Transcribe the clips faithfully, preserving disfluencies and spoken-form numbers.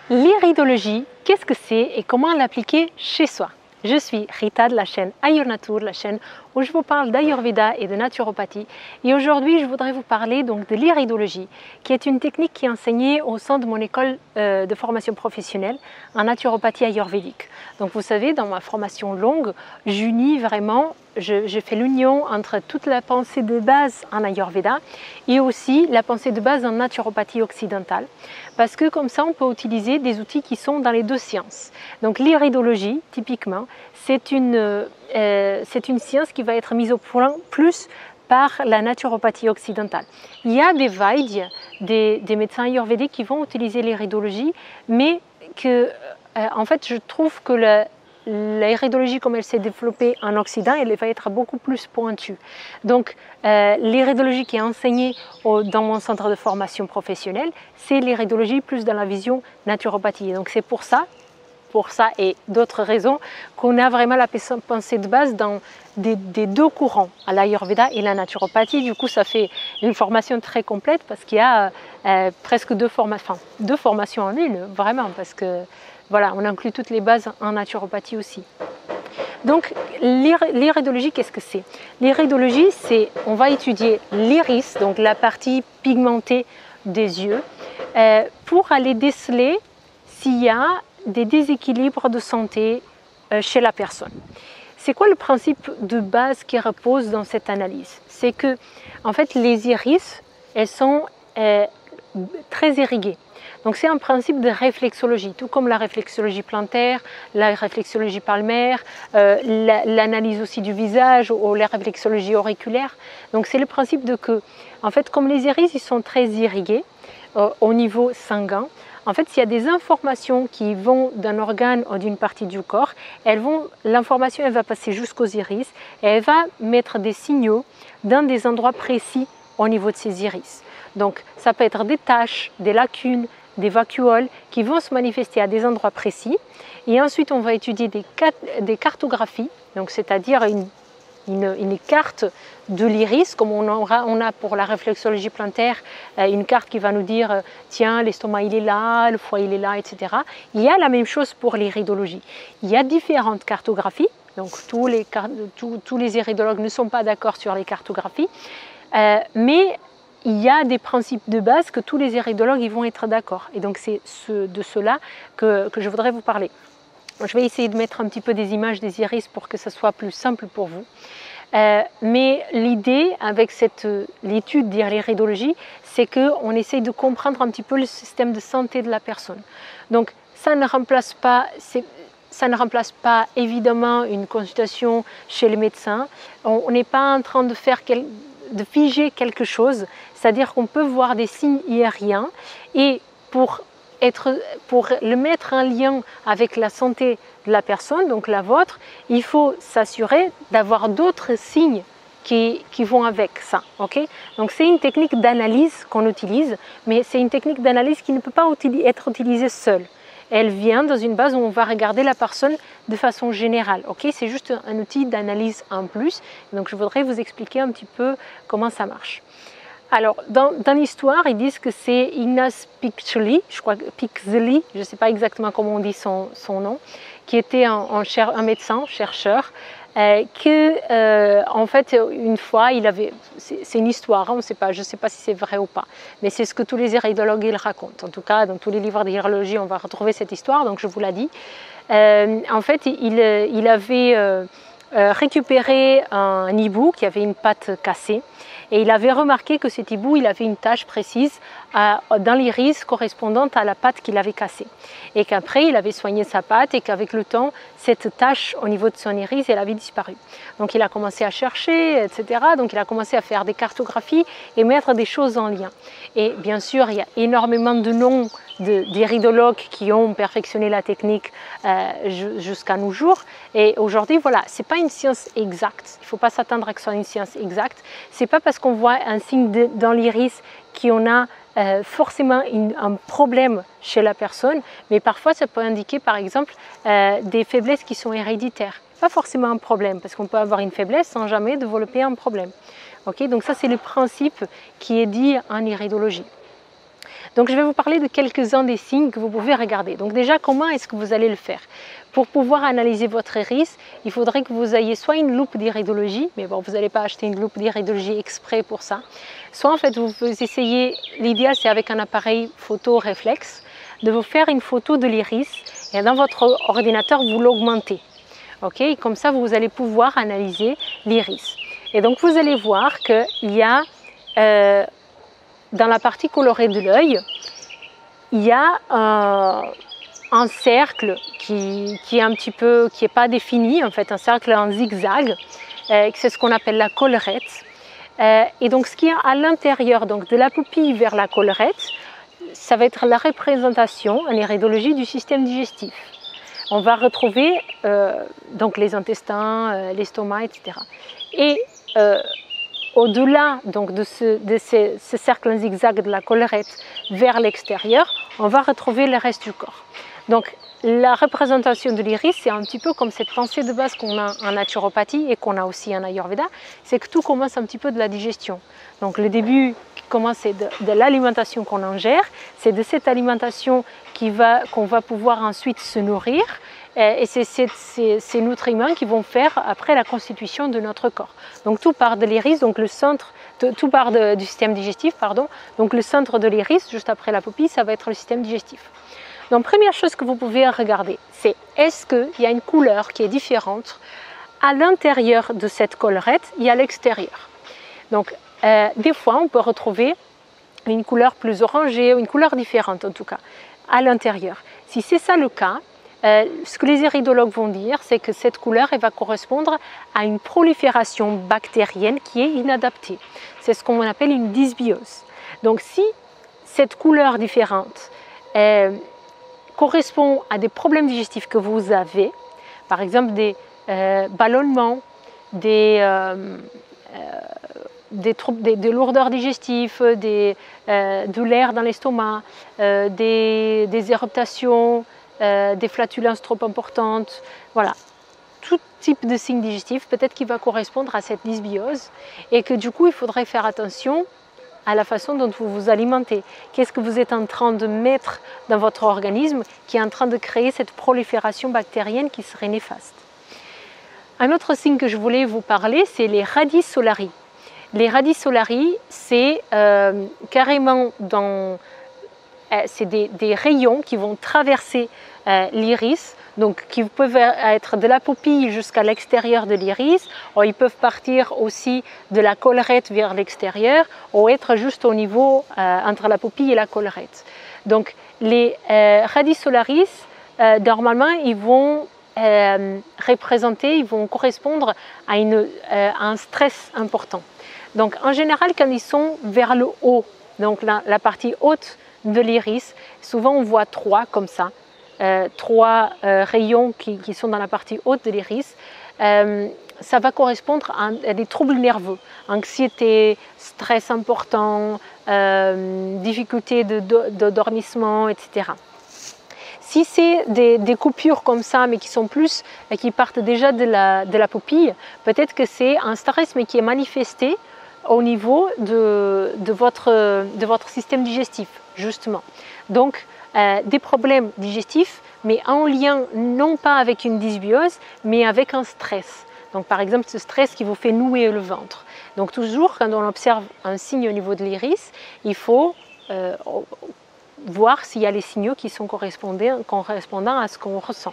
L'iridologie, qu'est-ce que c'est et comment l'appliquer chez soi? Je suis Rita de la chaîne Ayurnatur, la chaîne où je vous parle d'Ayurveda et de naturopathie. Et aujourd'hui, je voudrais vous parler donc de l'iridologie, qui est une technique qui est enseignée au sein de mon école euh, de formation professionnelle en naturopathie ayurvédique. Donc vous savez, dans ma formation longue, j'unis vraiment, je, je fais l'union entre toute la pensée de base en Ayurveda et aussi la pensée de base en naturopathie occidentale. Parce que comme ça, on peut utiliser des outils qui sont dans les deux sciences. Donc l'iridologie, typiquement, c'est une, euh, c'est une science qui va être mise au point plus par la naturopathie occidentale. Il y a des Vaidyas, des, des médecins ayurvédiques qui vont utiliser l'iridologie, mais que, euh, en fait, je trouve que la, l'iridologie, comme elle s'est développée en Occident, elle va être beaucoup plus pointue. Donc, euh, l'iridologie qui est enseignée au, dans mon centre de formation professionnelle, c'est l'iridologie plus dans la vision naturopathie. Donc, c'est pour ça, pour ça et d'autres raisons, qu'on a vraiment la pensée de base dans des, des deux courants, à l'Ayurveda et la naturopathie. Du coup, ça fait une formation très complète parce qu'il y a euh, presque deux formations, enfin, deux formations en une, vraiment, parce que voilà, on inclut toutes les bases en naturopathie aussi. Donc, l'iridologie, qu'est-ce que c'est? L'iridologie, c'est, on va étudier l'iris, donc la partie pigmentée des yeux, euh, pour aller déceler s'il y a des déséquilibres de santé euh, chez la personne. C'est quoi le principe de base qui repose dans cette analyse? C'est que, en fait, les iris, elles sont euh, très irriguées. Donc c'est un principe de réflexologie, tout comme la réflexologie plantaire, la réflexologie palmaire, euh, l'analyse aussi du visage ou la réflexologie auriculaire. Donc c'est le principe de que, en fait, comme les iris ils sont très irrigués euh, au niveau sanguin, en fait, s'il y a des informations qui vont d'un organe ou d'une partie du corps, elles vont, l'information elle va passer jusqu'aux iris et elle va mettre des signaux dans des endroits précis au niveau de ces iris. Donc ça peut être des taches, des lacunes, des vacuoles qui vont se manifester à des endroits précis. Et ensuite, on va étudier des, des cartographies, donc c'est-à-dire une, une, une carte de l'iris, comme on, aura, on a pour la réflexologie plantaire, une carte qui va nous dire tiens, l'estomac il est là, le foie il est là, et cetera. Il y a la même chose pour l'iridologie. Il y a différentes cartographies, donc tous les, tous, tous les iridologues ne sont pas d'accord sur les cartographies, euh, mais il y a des principes de base que tous les iridologues ils vont être d'accord. Et donc c'est ce, de cela que, que je voudrais vous parler. Je vais essayer de mettre un petit peu des images des iris pour que ce soit plus simple pour vous. Euh, mais l'idée avec l'étude de l'iridologie, c'est qu'on essaye de comprendre un petit peu le système de santé de la personne. Donc ça ne remplace pas... Ça ne remplace pas évidemment une consultation chez le médecin. On n'est pas en train de faire quel, de figer quelque chose, c'est-à-dire qu'on peut voir des signes aériens et pour, être, pour le mettre en lien avec la santé de la personne, donc la vôtre, il faut s'assurer d'avoir d'autres signes qui, qui vont avec ça. Okay? Donc c'est une technique d'analyse qu'on utilise, mais c'est une technique d'analyse qui ne peut pas être utilisée seule. Elle vient dans une base où on va regarder la personne de façon générale. Okay? C'est juste un outil d'analyse en plus. Donc je voudrais vous expliquer un petit peu comment ça marche. Alors, dans, dans l'histoire, ils disent que c'est Ignaz Piccoli, je crois Piccoli, je ne sais pas exactement comment on dit son, son nom, qui était un, un, cher, un médecin, chercheur, euh, que, euh, en fait, une fois, il avait, c'est une histoire, hein, on sait pas, je ne sais pas si c'est vrai ou pas, mais c'est ce que tous les iridologues ils racontent. En tout cas, dans tous les livres d'iridologie, on va retrouver cette histoire, donc je vous la dis. Euh, en fait, il, il avait euh, récupéré un hibou qui avait une patte cassée, et il avait remarqué que cet hibou, il avait une tache précise à, dans l'iris correspondante à la patte qu'il avait cassée. Et qu'après, il avait soigné sa patte et qu'avec le temps, cette tache au niveau de son iris, elle avait disparu. Donc il a commencé à chercher, et cetera. Donc il a commencé à faire des cartographies et mettre des choses en lien. Et bien sûr, il y a énormément de noms d'iridologues qui ont perfectionné la technique euh, jusqu'à nos jours. Et aujourd'hui, voilà, ce n'est pas une science exacte. Il ne faut pas s'attendre à que ce soit une science exacte. Ce n'est pas parce qu'on voit un signe de, dans l'iris qu'on a euh, forcément une, un problème chez la personne, mais parfois ça peut indiquer par exemple euh, des faiblesses qui sont héréditaires. Pas forcément un problème, parce qu'on peut avoir une faiblesse sans jamais développer un problème. Okay? Donc ça c'est le principe qui est dit en iridologie. Donc je vais vous parler de quelques-uns des signes que vous pouvez regarder. Donc déjà, comment est-ce que vous allez le faire? Pour pouvoir analyser votre iris, il faudrait que vous ayez soit une loupe d'iridologie, mais bon, vous n'allez pas acheter une loupe d'iridologie exprès pour ça, soit en fait vous, vous essayez, l'idéal c'est avec un appareil photo réflexe, de vous faire une photo de l'iris et dans votre ordinateur vous l'augmentez. Okay, comme ça vous allez pouvoir analyser l'iris. Et donc vous allez voir qu'il y a euh, dans la partie colorée de l'œil, il y a euh, un cercle qui, qui est un petit peu, qui n'est pas défini, en fait, un cercle en zigzag, euh, c'est ce qu'on appelle la collerette. Euh, et donc ce qui est à l'intérieur donc de la pupille vers la collerette, ça va être la représentation en iridologie du système digestif. On va retrouver euh, donc les intestins, euh, l'estomac, et cetera. Et euh, au-delà donc de, ce, de ce, ce cercle en zigzag de la collerette vers l'extérieur, on va retrouver le reste du corps. Donc la représentation de l'iris, c'est un petit peu comme cette pensée de base qu'on a en naturopathie et qu'on a aussi en Ayurveda, c'est que tout commence un petit peu de la digestion. Donc le début qui commence c'est de, de l'alimentation qu'on ingère, c'est de cette alimentation qui va, qu'on va pouvoir ensuite se nourrir, et c'est ces, ces, ces nutriments qui vont faire après la constitution de notre corps. Donc tout part de l'iris, donc le centre, tout part de, du système digestif, pardon. Donc le centre de l'iris, juste après la pupille, ça va être le système digestif. Donc première chose que vous pouvez regarder, c'est est-ce qu'il y a une couleur qui est différente à l'intérieur de cette collerette et à l'extérieur. Donc euh, des fois on peut retrouver une couleur plus orangée ou une couleur différente en tout cas à l'intérieur. Si c'est ça le cas, Euh, ce que les iridologues vont dire, c'est que cette couleur elle va correspondre à une prolifération bactérienne qui est inadaptée. C'est ce qu'on appelle une dysbiose. Donc si cette couleur différente euh, correspond à des problèmes digestifs que vous avez, par exemple des euh, ballonnements, des, euh, euh, des, troubles, des, des lourdeurs digestives, des, euh, de l'air dans l'estomac, euh, des, des éruptations, Euh, des flatulences trop importantes, voilà, tout type de signe digestif peut-être qui va correspondre à cette dysbiose et que du coup il faudrait faire attention à la façon dont vous vous alimentez. Qu'est-ce que vous êtes en train de mettre dans votre organisme qui est en train de créer cette prolifération bactérienne qui serait néfaste. Un autre signe que je voulais vous parler, c'est les radii solari. Les radii solari, c'est euh, carrément dans c'est des, des rayons qui vont traverser euh, l'iris, donc qui peuvent être de la pupille jusqu'à l'extérieur de l'iris, ou ils peuvent partir aussi de la collerette vers l'extérieur, ou être juste au niveau euh, entre la pupille et la collerette. Donc les euh, radii solaris, euh, normalement, ils vont euh, représenter, ils vont correspondre à, une, euh, à un stress important. Donc en général, quand ils sont vers le haut, donc la, la partie haute de l'iris, souvent on voit trois comme ça, euh, trois euh, rayons qui, qui sont dans la partie haute de l'iris. Euh, ça va correspondre à, à des troubles nerveux, anxiété, stress important, euh, difficulté de, de, de dormissement, et cetera. Si c'est des, des coupures comme ça, mais qui sont plus, qui partent déjà de la, de la pupille, peut-être que c'est un stress mais qui est manifesté au niveau de, de, votre, de votre système digestif, justement. Donc, euh, des problèmes digestifs, mais en lien non pas avec une dysbiose, mais avec un stress. Donc, par exemple, ce stress qui vous fait nouer le ventre. Donc, toujours, quand on observe un signe au niveau de l'iris, il faut euh, voir s'il y a les signaux qui sont correspondants, correspondants à ce qu'on ressent.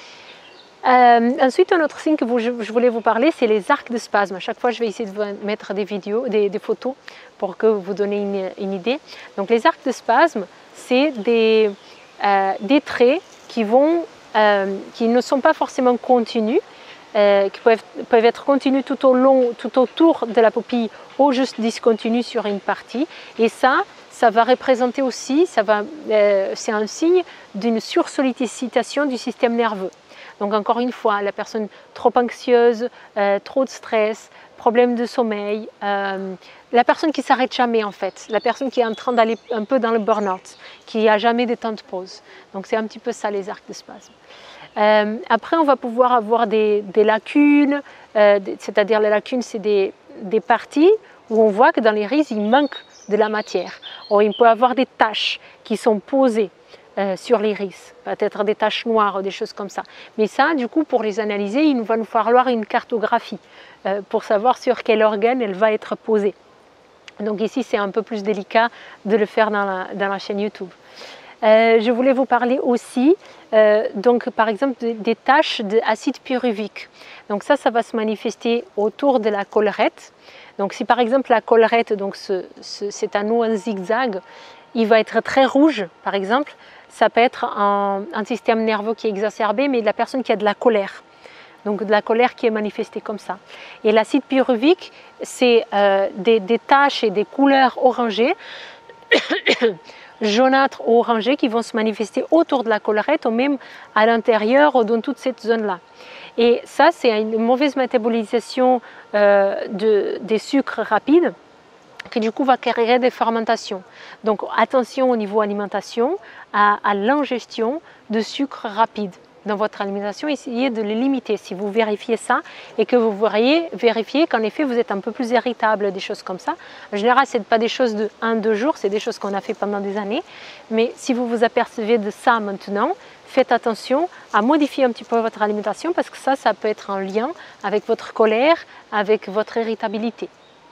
Euh, ensuite, un autre signe que vous, je, je voulais vous parler, c'est les arcs de spasme. À chaque fois, je vais essayer de vous mettre des vidéos, des, des photos pour que vous donniez une, une idée. Donc, les arcs de spasme, c'est des, euh, des traits qui, vont, euh, qui ne sont pas forcément continus, euh, qui peuvent, peuvent être continus tout au long, tout autour de la pupille ou juste discontinus sur une partie. Et ça, ça va représenter aussi, ça va, euh, c'est un signe d'une sursollicitation du système nerveux. Donc encore une fois, la personne trop anxieuse, euh, trop de stress, problème de sommeil, euh, la personne qui ne s'arrête jamais en fait, la personne qui est en train d'aller un peu dans le burn-out, qui n'a jamais de temps de pause. Donc c'est un petit peu ça les arcs de spasme. Euh, après on va pouvoir avoir des, des lacunes, euh, c'est-à-dire les lacunes c'est des, des parties où on voit que dans l'iris il manque de la matière. Ou il peut y avoir des taches qui sont posées euh, sur l'iris, peut-être des taches noires, des choses comme ça. Mais ça, du coup, pour les analyser, il va nous falloir une cartographie euh, pour savoir sur quel organe elle va être posée. Donc ici, c'est un peu plus délicat de le faire dans la, dans la chaîne YouTube. Euh, je voulais vous parler aussi, euh, donc par exemple, de, des taches d'acide pyruvique. Donc ça, ça va se manifester autour de la collerette. Donc si par exemple la collerette, donc ce, ce, cet anneau en zigzag, il va être très rouge, par exemple, ça peut être un, un système nerveux qui est exacerbé, mais de la personne qui a de la colère. Donc de la colère qui est manifestée comme ça. Et l'acide pyruvique, c'est euh, des, des taches et des couleurs orangées, jaunâtres ou orangées, qui vont se manifester autour de la collerette ou même à l'intérieur ou dans toute cette zone-là. Et ça, c'est une mauvaise métabolisation euh, de, des sucres rapides qui du coup va créer des fermentations. Donc attention au niveau alimentation, à, à l'ingestion de sucres rapides dans votre alimentation, essayez de les limiter si vous vérifiez ça et que vous voyez, vérifiez qu'en effet vous êtes un peu plus irritable, des choses comme ça. En général, ce n'est pas des choses de un deux jours, c'est des choses qu'on a fait pendant des années. Mais si vous vous apercevez de ça maintenant, faites attention à modifier un petit peu votre alimentation parce que ça, ça peut être en lien avec votre colère, avec votre irritabilité.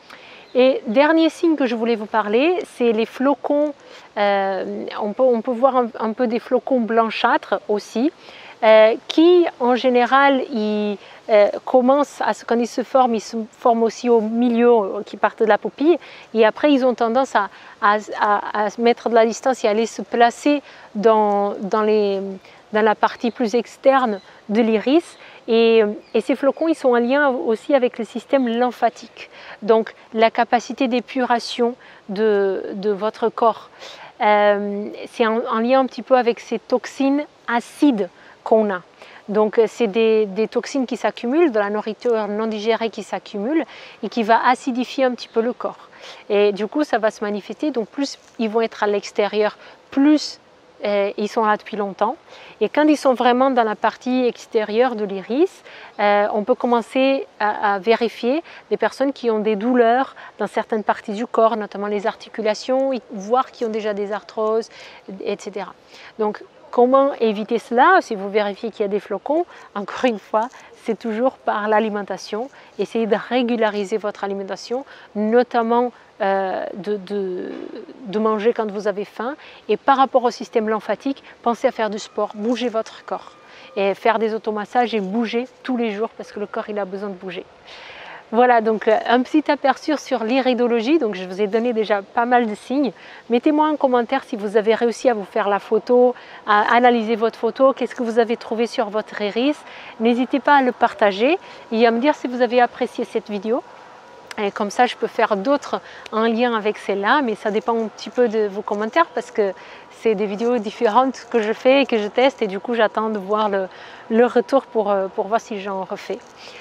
Et dernier signe que je voulais vous parler, c'est les flocons. Euh, on, peut, on peut voir un, un peu des flocons blanchâtres aussi. Euh, qui en général ils, euh, commencent à quand ils se forment, ils se forment aussi au milieu euh, qui partent de la pupille et après ils ont tendance à, à, à, à mettre de la distance et à aller se placer dans, dans, les, dans la partie plus externe de l'iris et, et ces flocons ils sont en lien aussi avec le système lymphatique, donc la capacité d'épuration de, de votre corps. Euh, c'est en, en lien un petit peu avec ces toxines acides qu'on a. Donc c'est des, des toxines qui s'accumulent, de la nourriture non digérée qui s'accumule et qui va acidifier un petit peu le corps. Et du coup ça va se manifester, donc plus ils vont être à l'extérieur, plus euh, ils sont là depuis longtemps. Et quand ils sont vraiment dans la partie extérieure de l'iris, euh, on peut commencer à, à vérifier des personnes qui ont des douleurs dans certaines parties du corps, notamment les articulations, voire qui ont déjà des arthroses, et cetera. Donc comment éviter cela? Si vous vérifiez qu'il y a des flocons, encore une fois, c'est toujours par l'alimentation. Essayez de régulariser votre alimentation, notamment euh, de, de, de manger quand vous avez faim. Et par rapport au système lymphatique, pensez à faire du sport, bougez votre corps. Et faire des automassages et bouger tous les jours parce que le corps il a besoin de bouger. Voilà, donc un petit aperçu sur l'iridologie. Donc je vous ai donné déjà pas mal de signes. Mettez-moi en commentaire si vous avez réussi à vous faire la photo, à analyser votre photo, qu'est-ce que vous avez trouvé sur votre iris. N'hésitez pas à le partager et à me dire si vous avez apprécié cette vidéo. Et comme ça, je peux faire d'autres en lien avec celle-là, mais ça dépend un petit peu de vos commentaires parce que c'est des vidéos différentes que je fais et que je teste et du coup, j'attends de voir le, le retour pour, pour voir si j'en refais.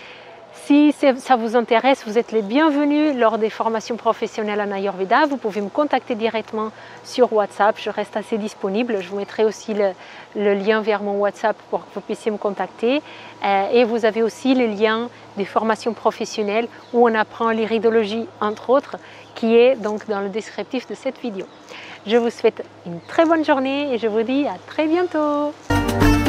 Si ça vous intéresse, vous êtes les bienvenus lors des formations professionnelles en Ayurveda. Vous pouvez me contacter directement sur WhatsApp. Je reste assez disponible. Je vous mettrai aussi le, le lien vers mon WhatsApp pour que vous puissiez me contacter. Euh, et vous avez aussi le lien des formations professionnelles où on apprend l'iridologie, entre autres, qui est donc dans le descriptif de cette vidéo. Je vous souhaite une très bonne journée et je vous dis à très bientôt.